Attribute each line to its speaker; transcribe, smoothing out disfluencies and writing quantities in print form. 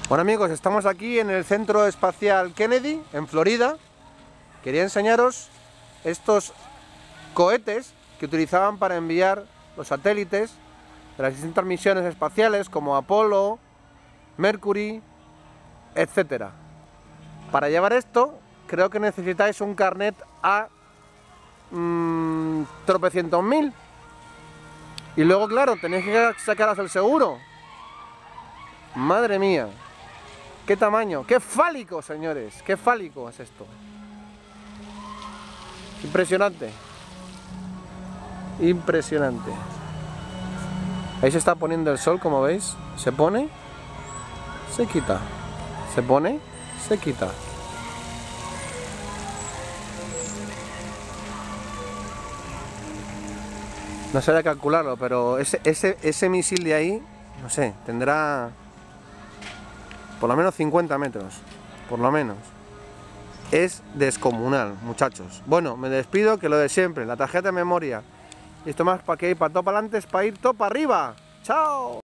Speaker 1: Bueno amigos, estamos aquí en el Centro Espacial Kennedy, en Florida. Quería enseñaros estos cohetes que utilizaban para enviar los satélites de las distintas misiones espaciales como Apolo, Mercury, etc. Para llevar esto, creo que necesitáis un carnet A tropecientos mil. Y luego, claro, tenéis que sacaros el seguro. Madre mía. ¡Qué tamaño! ¡Qué fálico, señores! ¡Qué fálico es esto! Impresionante. Impresionante. Ahí se está poniendo el sol, como veis. Se pone, se quita. Se pone, se quita. No sabía calcularlo, pero ese misil de ahí, no sé, tendrá por lo menos 50 metros, por lo menos. Es descomunal, muchachos. Bueno, me despido, que lo de siempre, la tarjeta de memoria. Y esto más para que ir para todo para adelante, es para ir todo para arriba. ¡Chao!